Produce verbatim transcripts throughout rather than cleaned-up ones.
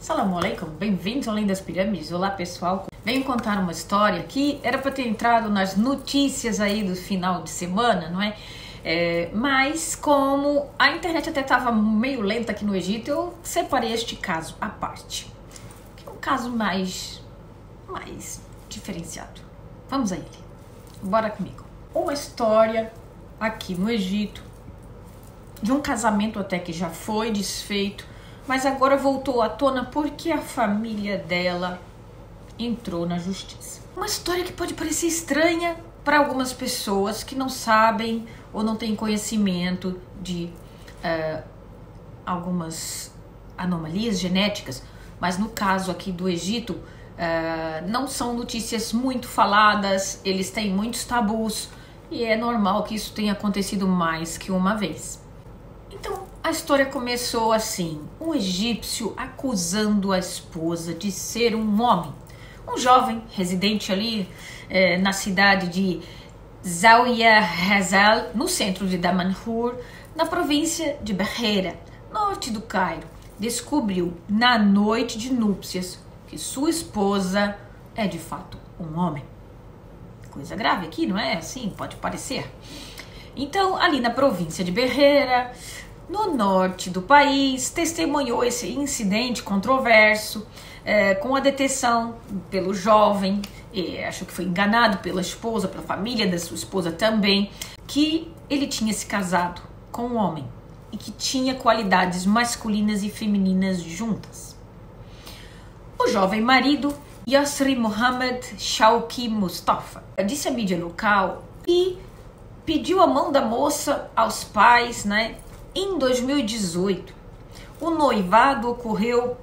Assalamu alaikum, bem-vindos ao Além das Pirâmides. Olá pessoal, venho contar uma história que era para ter entrado nas notícias aí do final de semana, não é? É, mas como a internet até estava meio lenta aqui no Egito, eu separei este caso à parte, que é um caso mais, mais diferenciado. Vamos a ele, bora comigo. Uma história aqui no Egito de um casamento até que já foi desfeito, mas agora voltou à tona porque a família dela entrou na justiça. Uma história que pode parecer estranha para algumas pessoas que não sabem ou não têm conhecimento de uh, algumas anomalias genéticas, mas no caso aqui do Egito, uh, não são notícias muito faladas, eles têm muitos tabus e é normal que isso tenha acontecido mais que uma vez. Então, a história começou assim, um egípcio acusando a esposa de ser um homem. Um jovem residente ali eh, na cidade de Zawiya Hazal, no centro de Damanhur, na província de Beira, norte do Cairo, descobriu na noite de núpcias que sua esposa é de fato um homem. Coisa grave aqui, não é? Assim, pode parecer. Então, ali na província de Beira, no norte do país, testemunhou esse incidente controverso, é, com a detenção pelo jovem, e acho que foi enganado pela esposa, pela família da sua esposa também, que ele tinha se casado com um homem e que tinha qualidades masculinas e femininas juntas. O jovem marido, Yasri Mohammed Shauki Mustafa, disse à mídia local e pediu a mão da moça aos pais, né? Em dois mil e dezoito, o noivado ocorreu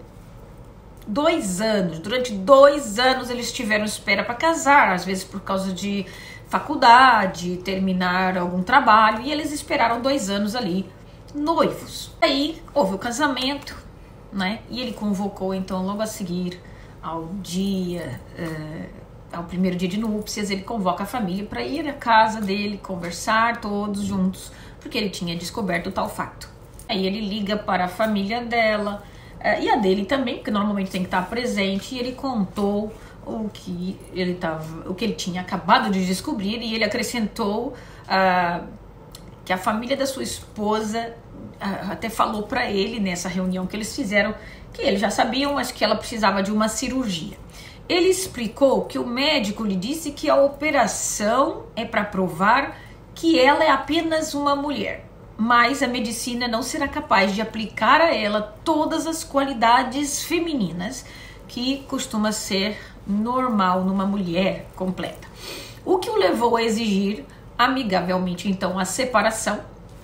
dois anos. Durante dois anos eles tiveram espera para casar, às vezes por causa de faculdade, terminar algum trabalho, e eles esperaram dois anos ali, noivos. Aí houve o casamento, né? E ele convocou então logo a seguir ao dia, uh, ao primeiro dia de núpcias, ele convoca a família para ir à casa dele, conversar todos juntos, porque ele tinha descoberto tal fato. Aí ele liga para a família dela, uh, e a dele também, porque normalmente tem que estar presente, e ele contou o que ele, tava, o que ele tinha acabado de descobrir, e ele acrescentou uh, que a família da sua esposa uh, até falou para ele, nessa reunião que eles fizeram, que eles já sabiam, mas que ela precisava de uma cirurgia. Ele explicou que o médico lhe disse que a operação é para provar que ela é apenas uma mulher, mas a medicina não será capaz de aplicar a ela todas as qualidades femininas que costuma ser normal numa mulher completa. O que o levou a exigir amigavelmente então a separação.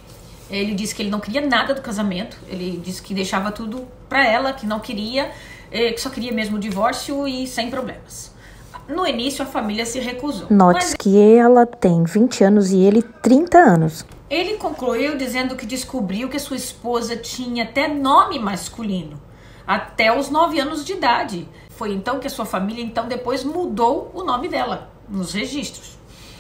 Ele disse que ele não queria nada do casamento, ele disse que deixava tudo para ela, que não queria, que só queria mesmo o divórcio e sem problemas. No início, a família se recusou. Note que ela tem vinte anos e ele trinta anos. Ele concluiu dizendo que descobriu que sua esposa tinha até nome masculino, até os nove anos de idade. Foi então que a sua família então depois mudou o nome dela nos registros.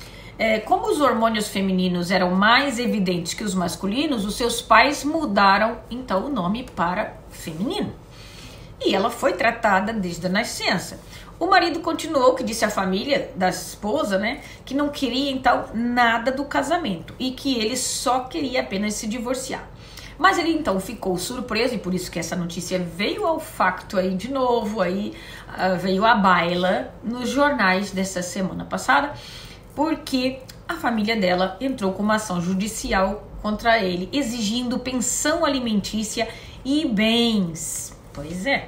É, como os hormônios femininos eram mais evidentes que os masculinos, os seus pais mudaram então o nome para feminino. E ela foi tratada desde a nascença. O marido continuou, que disse à família da esposa, né, que não queria então nada do casamento e que ele só queria apenas se divorciar. Mas ele então ficou surpreso, e por isso que essa notícia veio ao facto aí de novo, aí uh, veio à baila nos jornais dessa semana passada, porque a família dela entrou com uma ação judicial contra ele, exigindo pensão alimentícia e bens. Pois é.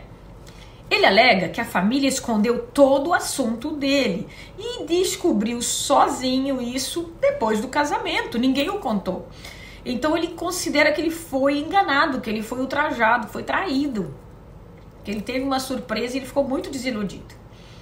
Ele alega que a família escondeu todo o assunto dele e descobriu sozinho isso depois do casamento. Ninguém o contou. Então ele considera que ele foi enganado, que ele foi ultrajado, foi traído, que ele teve uma surpresa e ele ficou muito desiludido.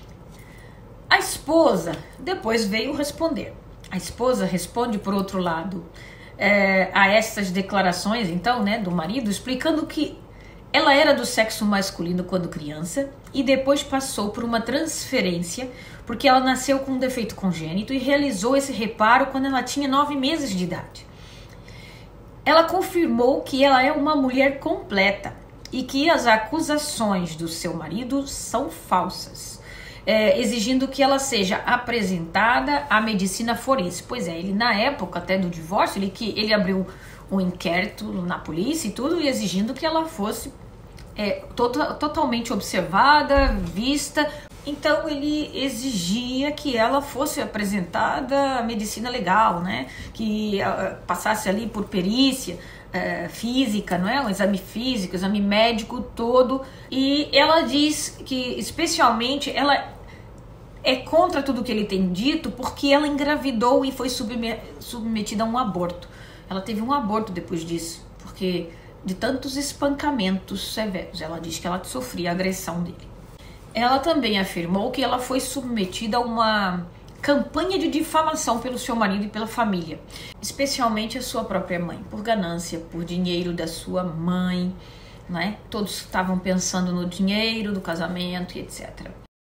A esposa depois veio responder. A esposa responde, por outro lado, é, a essas declarações, então, né, do marido, explicando que ela era do sexo masculino quando criança e depois passou por uma transferência porque ela nasceu com um defeito congênito e realizou esse reparo quando ela tinha nove meses de idade. Ela confirmou que ela é uma mulher completa e que as acusações do seu marido são falsas, é, exigindo que ela seja apresentada à medicina forense. Pois é, ele na época até do divórcio, ele, que, ele abriu um inquérito na polícia e tudo, e exigindo que ela fosse é, to totalmente observada, vista. Então ele exigia que ela fosse apresentada à medicina legal, né? Que uh, passasse ali por perícia uh, física, não é? Um exame físico, exame médico todo. E ela diz que especialmente ela é contra tudo que ele tem dito porque ela engravidou e foi submetida a um aborto. Ela teve um aborto depois disso, porque de tantos espancamentos severos. Ela diz que ela sofria a agressão dele. Ela também afirmou que ela foi submetida a uma campanha de difamação pelo seu marido e pela família, especialmente a sua própria mãe, por ganância, por dinheiro da sua mãe, né? Todos estavam pensando no dinheiro do casamento e etcétera.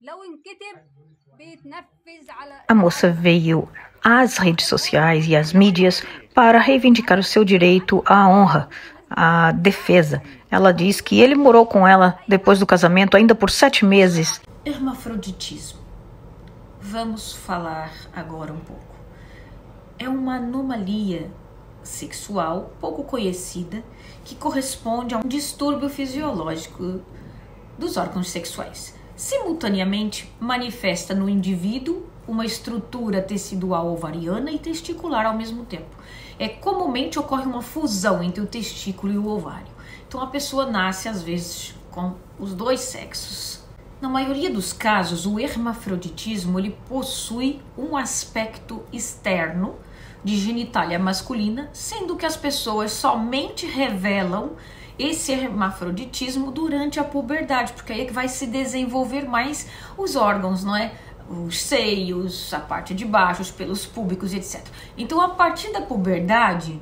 A moça veio às redes sociais e às mídias para reivindicar o seu direito à honra, à defesa. Ela diz que ele morou com ela depois do casamento ainda por sete meses. Hermafroditismo. Vamos falar agora um pouco. É uma anomalia sexual pouco conhecida que corresponde a um distúrbio fisiológico dos órgãos sexuais. Simultaneamente, manifesta no indivíduo uma estrutura tecidual ovariana e testicular ao mesmo tempo. É, comumente ocorre uma fusão entre o testículo e o ovário. Então a pessoa nasce às vezes com os dois sexos. Na maioria dos casos, o hermafroditismo ele possui um aspecto externo de genitália masculina, sendo que as pessoas somente revelam esse hermafroditismo durante a puberdade, porque aí é que vai se desenvolver mais os órgãos, não é? Os seios, a parte de baixo, os pelos púbicos, etcétera. Então, a partir da puberdade,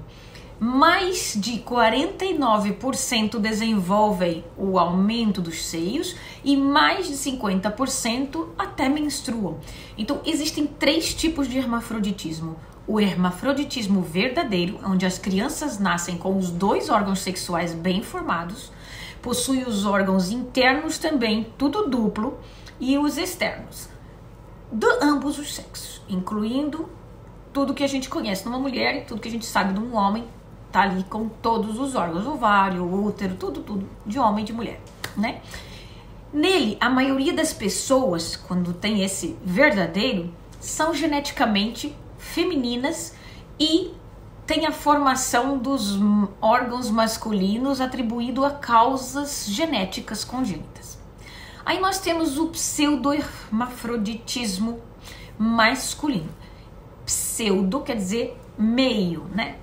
mais de quarenta e nove por cento desenvolvem o aumento dos seios e mais de cinquenta por cento até menstruam. Então, existem três tipos de hermafroditismo. O hermafroditismo verdadeiro, onde as crianças nascem com os dois órgãos sexuais bem formados, possui os órgãos internos também, tudo duplo, e os externos, de ambos os sexos, incluindo tudo que a gente conhece numa mulher e tudo que a gente sabe de um homem, tá ali com todos os órgãos, ovário, útero, tudo, tudo, de homem e de mulher, né? Nele, a maioria das pessoas, quando tem esse verdadeiro, são geneticamente femininas e tem a formação dos órgãos masculinos atribuído a causas genéticas congênitas. Aí nós temos o pseudo-hermafroditismo masculino. Pseudo quer dizer meio, né?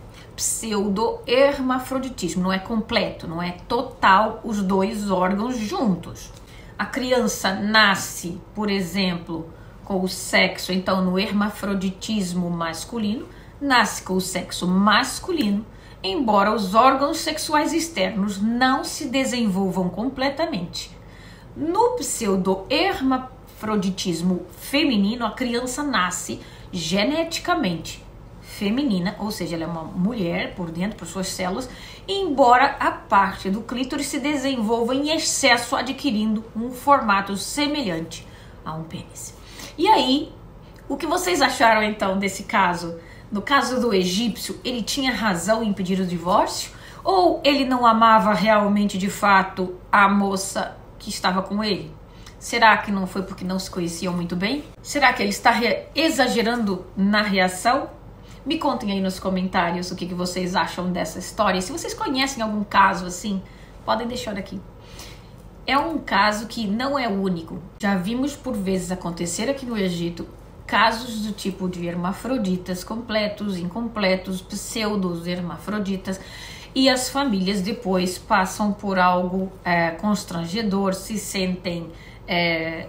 Pseudo-hermafroditismo, não é completo, não é total os dois órgãos juntos. A criança nasce, por exemplo, com o sexo, então no hermafroditismo masculino, nasce com o sexo masculino, embora os órgãos sexuais externos não se desenvolvam completamente. No pseudo-hermafroditismo feminino, a criança nasce geneticamente feminina, ou seja, ela é uma mulher por dentro, por suas células, embora a parte do clítoris se desenvolva em excesso, adquirindo um formato semelhante a um pênis. E aí, o que vocês acharam então desse caso? No caso do egípcio, ele tinha razão em pedir o divórcio? Ou ele não amava realmente de fato a moça que estava com ele? Será que não foi porque não se conheciam muito bem? Será que ele está exagerando na reação? Me contem aí nos comentários o que, que vocês acham dessa história. Se vocês conhecem algum caso assim, podem deixar aqui. É um caso que não é único. Já vimos por vezes acontecer aqui no Egito casos do tipo de hermafroditas completos, incompletos, pseudos hermafroditas, e as famílias depois passam por algo é, constrangedor, se sentem é,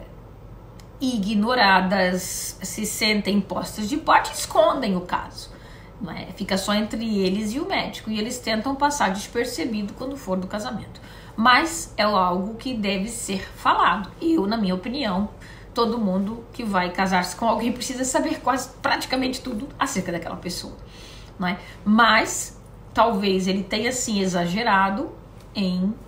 ignoradas, se sentem postas de parte e escondem o caso. Não é? Fica só entre eles e o médico, e eles tentam passar despercebido quando for do casamento. Mas é algo que deve ser falado. Eu, na minha opinião, todo mundo que vai casar-se com alguém precisa saber quase praticamente tudo acerca daquela pessoa, não é? Mas talvez ele tenha sim exagerado em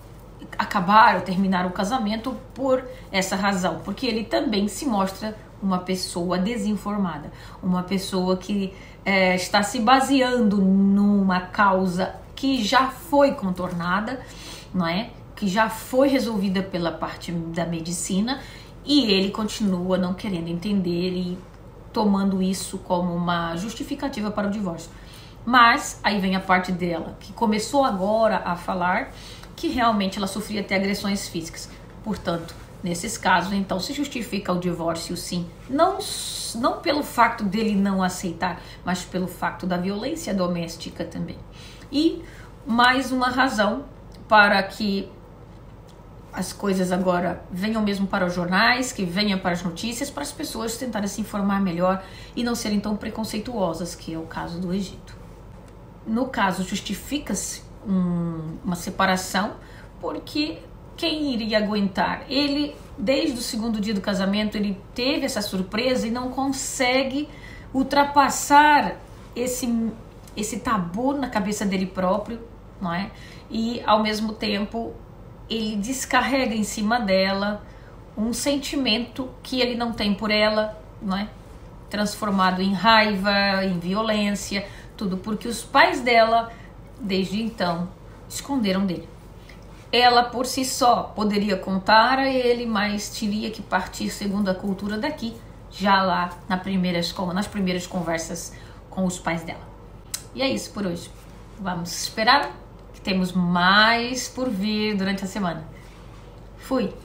acabar ou terminar o casamento por essa razão, porque ele também se mostra uma pessoa desinformada, uma pessoa que é, está se baseando numa causa que já foi contornada, não é? Que já foi resolvida pela parte da medicina, e ele continua não querendo entender e tomando isso como uma justificativa para o divórcio. Mas aí vem a parte dela, que começou agora a falar que realmente ela sofria até agressões físicas. Portanto, nesses casos, então, se justifica o divórcio, sim. Não, não pelo fato dele não aceitar, mas pelo fato da violência doméstica também. E mais uma razão para que as coisas agora venham mesmo para os jornais, que venham para as notícias, para as pessoas tentarem se informar melhor e não serem tão preconceituosas, que é o caso do Egito. No caso, justifica-se um, uma separação, porque quem iria aguentar? Ele, desde o segundo dia do casamento, ele teve essa surpresa e não consegue ultrapassar esse, esse tabu na cabeça dele próprio, não é? E, ao mesmo tempo, ele descarrega em cima dela um sentimento que ele não tem por ela, não é? Transformado em raiva, em violência, tudo porque os pais dela, desde então, esconderam dele. Ela, por si só, poderia contar a ele, mas teria que partir segundo a cultura daqui, já lá na primeiras, nas primeiras conversas com os pais dela. E é isso por hoje. Vamos esperar, que temos mais por vir durante a semana. Fui!